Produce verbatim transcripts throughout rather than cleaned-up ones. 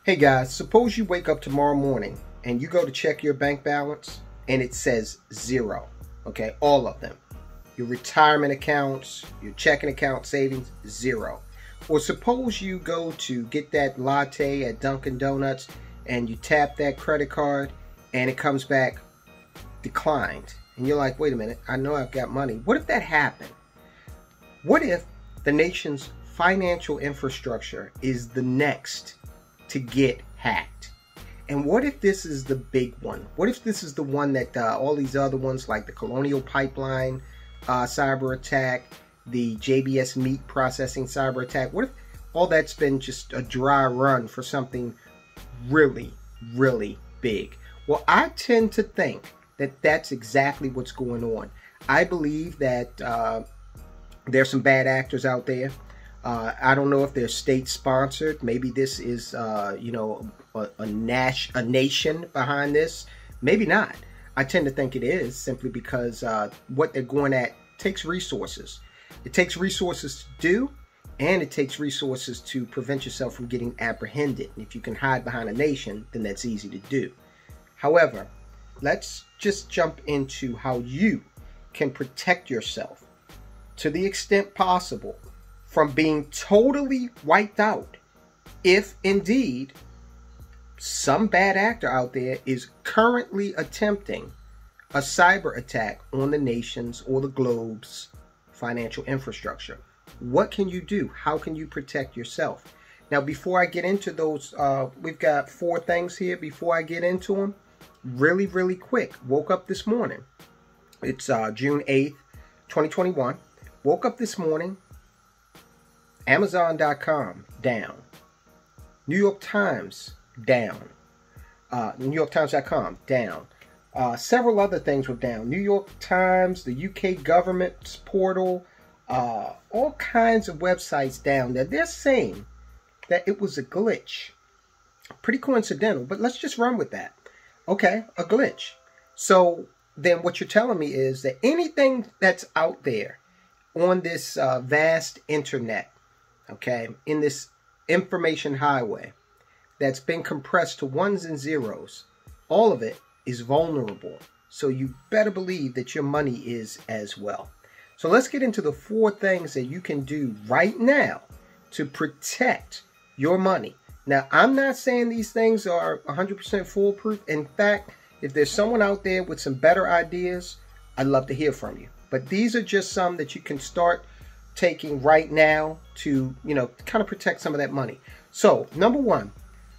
Hey guys, suppose you wake up tomorrow morning and you go to check your bank balance and it says zero. Okay, all of them. Your retirement accounts, your checking account savings, zero. Or suppose you go to get that latte at Dunkin' Donuts and you tap that credit card and it comes back declined. And you're like, wait a minute, I know I've got money. What if that happened? What if the nation's financial infrastructure is the next to get hacked? And what if this is the big one? What if this is the one that uh, all these other ones like the Colonial Pipeline uh, cyber attack, the J B S meat processing cyber attack, what if all that's been just a dry run for something really, really big? Well, I tend to think that that's exactly what's going on. I believe that uh, there's some bad actors out there. Uh, I don't know if they're state-sponsored. Maybe this is, uh, you know, a, a, nas- a nation behind this. Maybe not. I tend to think it is, simply because uh, what they're going at takes resources. It takes resources to do, and it takes resources to prevent yourself from getting apprehended. And if you can hide behind a nation, then that's easy to do. However, let's just jump into how you can protect yourself to the extent possible from being totally wiped out if indeed some bad actor out there is currently attempting a cyber attack on the nation's or the globe's financial infrastructure. What can you do? How can you protect yourself? Now, before I get into those, uh, we've got four things here. Before I get into them, really, really quick. Woke up this morning. It's uh, June eighth, twenty twenty-one. Woke up this morning. Amazon dot com down. New York Times down. Uh, New York Times dot com down. Uh, several other things were down. New York Times, the U K government's portal, uh, all kinds of websites down there. They're saying that it was a glitch. Pretty coincidental, but let's just run with that. Okay, a glitch. So then what you're telling me is that anything that's out there on this uh, vast internet, okay, in this information highway that's been compressed to ones and zeros, all of it is vulnerable. So you better believe that your money is as well. So let's get into the four things that you can do right now to protect your money. Now, I'm not saying these things are one hundred percent foolproof. In fact, if there's someone out there with some better ideas, I'd love to hear from you. But these are just some that you can start taking right now to, you know, kind of protect some of that money. So, number one,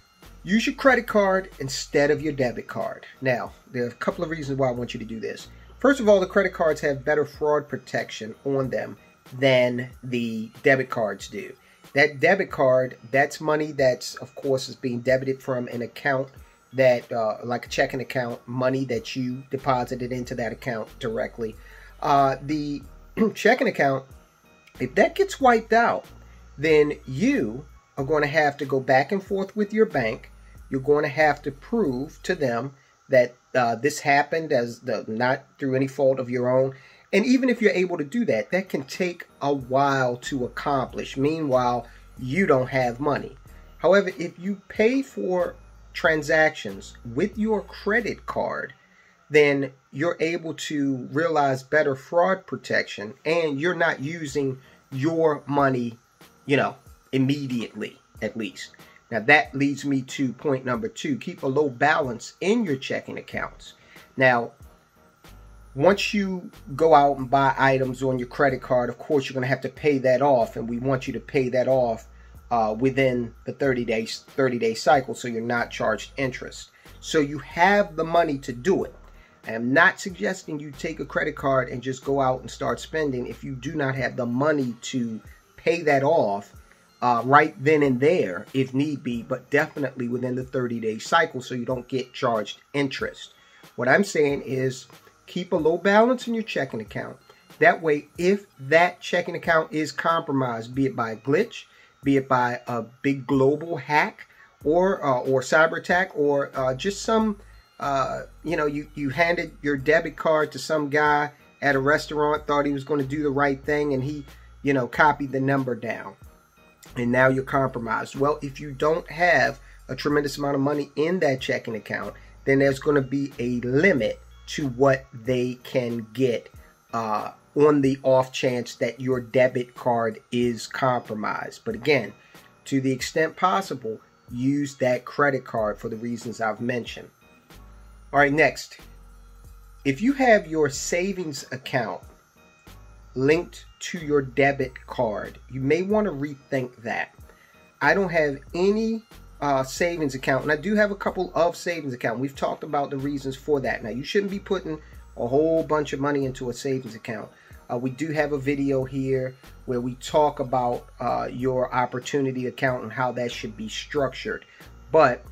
use your credit card instead of your debit card. Now, there are a couple of reasons why I want you to do this. First of all, the credit cards have better fraud protection on them than the debit cards do. That debit card, that's money that's, of course, is being debited from an account that, uh, like a checking account, money that you deposited into that account directly. Uh, the checking account, if that gets wiped out, then you are going to have to go back and forth with your bank. You're going to have to prove to them that uh, this happened as the, not through any fault of your own. And even if you're able to do that, that can take a while to accomplish. Meanwhile, you don't have money. However, if you pay for transactions with your credit card, then you're able to realize better fraud protection, and you're not using your money, you know, immediately, at least. Now, that leads me to point number two. Keep a low balance in your checking accounts. Now, once you go out and buy items on your credit card, of course, you're going to have to pay that off, and we want you to pay that off uh, within the thirty days, thirty day cycle, so you're not charged interest. So you have the money to do it. I am not suggesting you take a credit card and just go out and start spending if you do not have the money to pay that off uh, right then and there if need be, but definitely within the thirty day cycle so you don't get charged interest. What I'm saying is keep a low balance in your checking account. That way, if that checking account is compromised, be it by a glitch, be it by a big global hack or uh, or cyber attack, or uh, just some Uh, you know, you, you handed your debit card to some guy at a restaurant, thought he was going to do the right thing, and he, you know, copied the number down. And now you're compromised. Well, if you don't have a tremendous amount of money in that checking account, then there's going to be a limit to what they can get uh, on the off chance that your debit card is compromised. But again, to the extent possible, use that credit card for the reasons I've mentioned. All right, next. If you have your savings account linked to your debit card, you may want to rethink that. I don't have any uh, savings account, and I do have a couple of savings accounts. We've talked about the reasons for that. Now, you shouldn't be putting a whole bunch of money into a savings account. Uh, we do have a video here where we talk about uh, your opportunity account and how that should be structured. But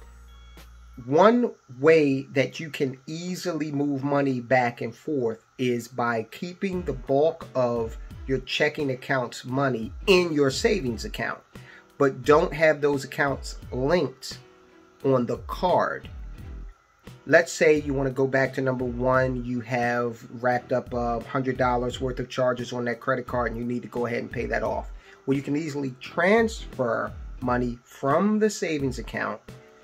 one way that you can easily move money back and forth is by keeping the bulk of your checking account's money in your savings account, but don't have those accounts linked on the card. Let's say you want to go back to number one, you have racked up uh, one hundred dollars worth of charges on that credit card and you need to go ahead and pay that off. Well, you can easily transfer money from the savings account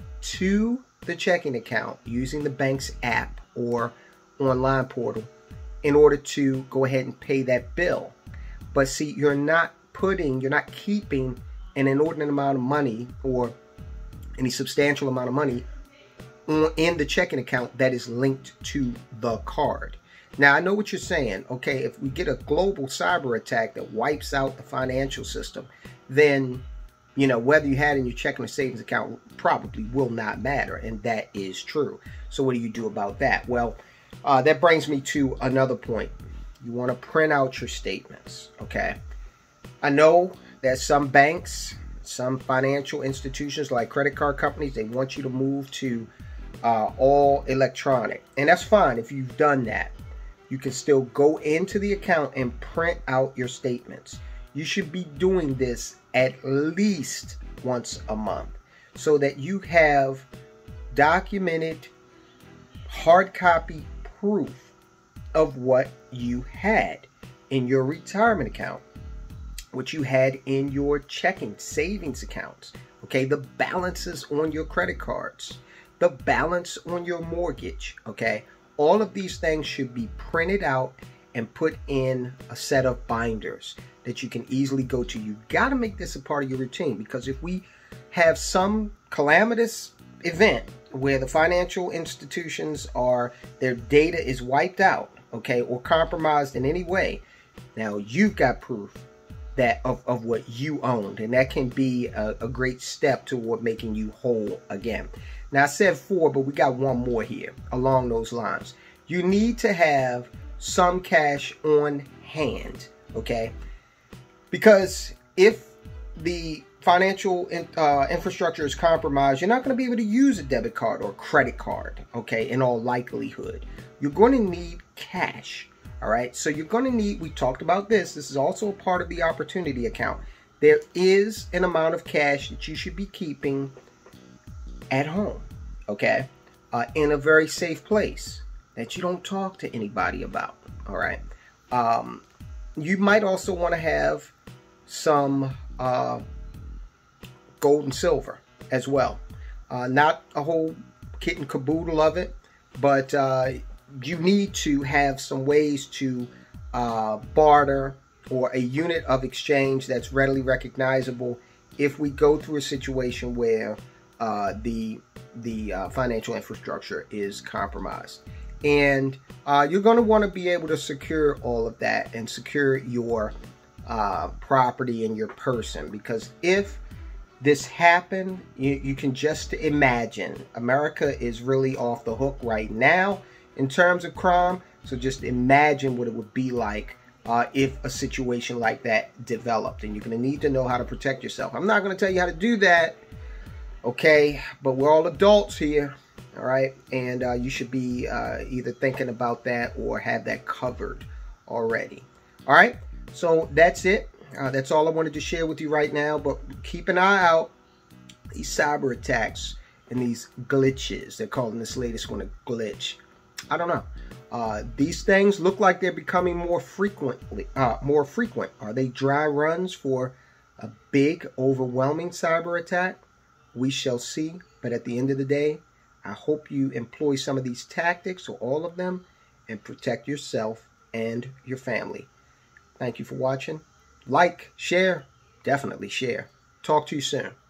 to the checking account using the bank's app or online portal in order to go ahead and pay that bill. But see, you're not putting, you're not keeping an inordinate amount of money or any substantial amount of money in the checking account that is linked to the card. Now, I know what you're saying. Okay, if we get a global cyber attack that wipes out the financial system, then you know, whether you had in your checking or savings account probably will not matter. And that is true. So what do you do about that? Well, uh, that brings me to another point. You want to print out your statements. Okay. I know that some banks, some financial institutions like credit card companies, they want you to move to uh, all electronic. And that's fine if you've done that. You can still go into the account and print out your statements. You should be doing this at least once a month so that you have documented hard copy proof of what you had in your retirement account, what you had in your checking savings accounts, okay, the balances on your credit cards, the balance on your mortgage, okay. All of these things should be printed out and put in a set of binders that you can easily go to. You got to make this a part of your routine, because if we have some calamitous event where the financial institutions are, their data is wiped out, okay, or compromised in any way, now you've got proof that of, of what you owned, and that can be a, a great step toward making you whole again. Now, I said four, but we got one more here along those lines. You need to have some cash on hand, okay? Because if the financial in, uh, infrastructure is compromised, you're not going to be able to use a debit card or credit card, okay, in all likelihood. You're going to need cash, all right? So you're going to need, we talked about this, this is also a part of the opportunity account. There is an amount of cash that you should be keeping at home, okay, uh, in a very safe place that you don't talk to anybody about, all right? Um, you might also want to have some uh, gold and silver as well. Uh, not a whole kit and caboodle of it, but uh, you need to have some ways to uh, barter or a unit of exchange that's readily recognizable if we go through a situation where uh, the, the uh, financial infrastructure is compromised. And uh, you're going to want to be able to secure all of that and secure your uh, property and your person, because if this happened, you, you can just imagine America is really off the hook right now in terms of crime. So just imagine what it would be like uh, if a situation like that developed, and you're going to need to know how to protect yourself. I'm not going to tell you how to do that, okay, but we're all adults here. All right, and uh, you should be uh, either thinking about that or have that covered already. All right, so that's it. Uh, that's all I wanted to share with you right now. But keep an eye out these cyber attacks and these glitches. They're calling this latest one a glitch. I don't know. Uh, these things look like they're becoming more frequently, uh, more frequent. Are they dry runs for a big, overwhelming cyber attack? We shall see. But at the end of the day, I hope you employ some of these tactics or all of them and protect yourself and your family. Thank you for watching. Like, share, definitely share. Talk to you soon.